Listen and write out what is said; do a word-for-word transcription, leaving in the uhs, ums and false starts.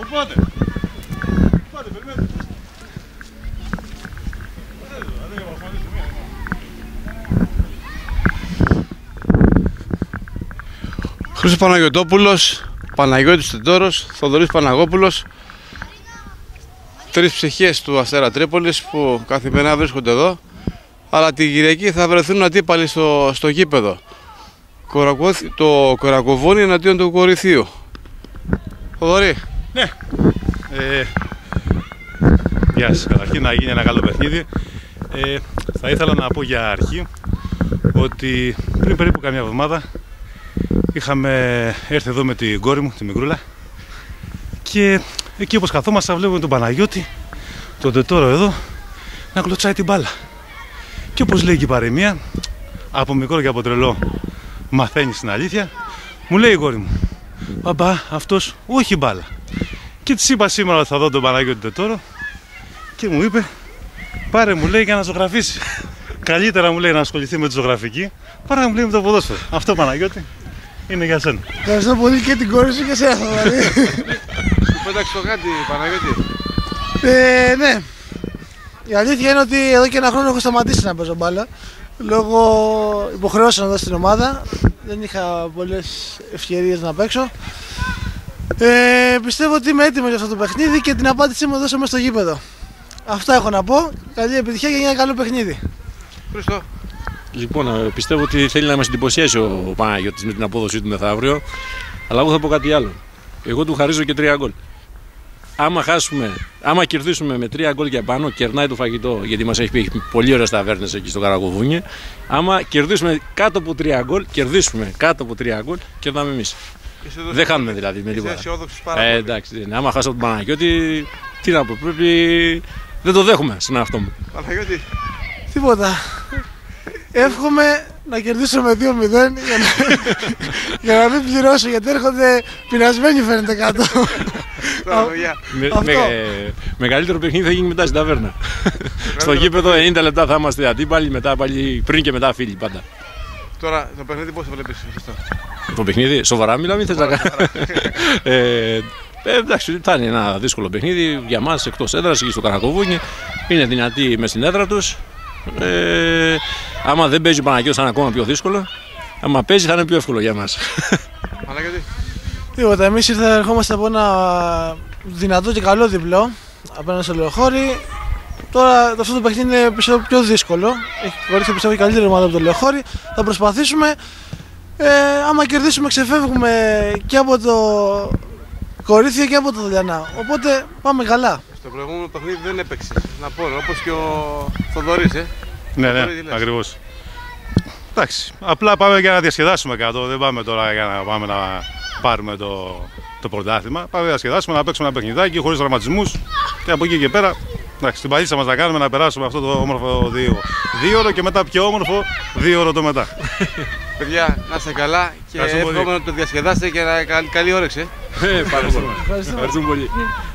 Πότε. Πότε, περιμένετε. Χρήστος Παναγιωτόπουλος, Παναγιώτης Τεντόρος, Θοδωρής Παναγόπουλος. Τρεις ψυχές του Αστέρα Τρίπολης που καθημερινά βρίσκονται εδώ, αλλά την Κυριακή θα βρεθούν αντίπαλοι στο, στο γήπεδο. Το Κορακοβούνι εναντίον του Κορυθίου. Θοδωρή. Ναι. Ε, γεια σας. Καταρχήν να γίνει ένα καλό παιχνίδι. Ε, θα ήθελα να πω για αρχή ότι πριν περίπου καμιά εβδομάδα είχαμε έρθει εδώ με την κόρη μου, τη μικρούλα, και εκεί όπως καθόμαστε βλέπουμε τον Παναγιώτη, τον Τετόρο εδώ, να κλωτσάει την μπάλα. Και όπως λέει και η παροιμία, από μικρό και από τρελό μαθαίνει την αλήθεια, μου λέει η κόρη μου, μπαμπά, αυτός όχι μπάλα. Και της είπα σήμερα ότι θα δω τον Παναγιώτη Τετόρο και μου είπε, πάρε, μου λέει, για να ζωγραφίσει. Καλύτερα, μου λέει, να ασχοληθεί με τη ζωγραφική παρά, μου λέει, με το ποδόσφαιρο. Αυτό, Παναγιώτη, είναι για σένα. Ευχαριστώ πολύ και την κόρη σου και εσένα, δηλαδή. Σου πέταξε το κάτι, Παναγιώτη. Ε, ναι. Η αλήθεια είναι ότι εδώ και ένα χρόνο έχω σταματήσει να παίζω μπάλα. Λόγω υποχρεώσεων εδώ στην ομάδα. Δεν είχα πολλές ευκαιρίες να παίξω. Ε, πιστεύω ότι είμαι έτοιμο για αυτό το παιχνίδι και την απάντησή μου δώσαμε στο γήπεδο. Αυτά έχω να πω. Καλή επιτυχία για ένα καλό παιχνίδι. Χριστό. Λοιπόν, πιστεύω ότι θέλει να μας εντυπωσιάσει ο Παναγιώτης με την απόδοσή του μεθαύριο. Αλλά εγώ θα πω κάτι άλλο. Εγώ του χαρίζω και τρία γκολ. Άμα χάσουμε, άμα κερδίσουμε με τρία γκολ για πάνω, κερνάει το φαγητό, γιατί μας έχει πει πολύ ωραίες ταβέρνες εκεί στο Καρακοβούνι. Άμα κερδίσουμε κάτω από τρία γκολ, κερδίσουμε κάτω από τρία γκολ, κερνάμε εμείς. Δεν χάνουμε δηλαδή με τίποτα. Ε, εντάξει, ναι. Άμα χάσω τον Παναγιώτη, τι να πω, πρέπει. Δεν το δέχομαι στον εαυτό μου. Παναγιώτη. Τίποτα. Εύχομαι να κερδίσω με δύο μηδέν για να, για να μην πληρώσω, γιατί έρχονται πεινασμένοι φαίνεται κάτω. με, με, μεγαλύτερο παιχνίδι θα γίνει μετά στην ταβέρνα. Στο γήπεδο ενενήντα λεπτά θα είμαστε αντίπαλοι, μετά πάλι, πριν και μετά φίλοι πάντα. Τώρα το παιχνίδι πώς το βλέπεις, Χριστό? Το παιχνίδι, σοβαρά μιλάμε, θες να κάνεις? ε, εντάξει, θα είναι ένα δύσκολο παιχνίδι για μας εκτός έδρας, εκεί στο Καρακοβούνι. Είναι δυνατοί μες στην έδρα τους. Ε, άμα δεν παίζει ο Παναγιώτης θα είναι ακόμα πιο δύσκολο. Άμα παίζει θα είναι πιο εύκολο για μας. Παναγιώτη. Τίποτα, εμείς ήρθα, ερχόμαστε από ένα δυνατό και καλό διπλό απέναντι στο Λεωχώρι. Τώρα αυτό το παιχνίδι είναι πιστεύω πιο δύσκολο. Έχει κορίξει πιστεύω η καλύτερη ομάδα από το Λεωχώρι. Θα προσπαθήσουμε. Ε, άμα κερδίσουμε ξεφεύγουμε και από το Κορίθια και από το Δελιανά. Οπότε πάμε καλά. Στο προηγούμενο παιχνίδι δεν έπαιξες, να πω, όπως και ο Θοδωρής, ε. Ναι, ναι, ακριβώς. Εντάξει, απλά πάμε για να διασκεδάσουμε κάτω. Δεν πάμε τώρα για να πάμε να πάρουμε το, το πρωτάθλημα. Πάμε να διασκεδάσουμε, να παίξουμε ένα παιχνιδάκι χωρίς τραυματισμούς και από εκεί και πέρα. Εντάξει, την παλίτσα μας να κάνουμε να περάσουμε αυτό το όμορφο δύο, δύο ώρο και μετά πιο όμορφο δύο ώρο το μετά. Παιδιά, να είστε καλά και εύχομαι να το διασκεδάσετε και να καλή, καλή όρεξη. Ευχαριστούμε πολύ.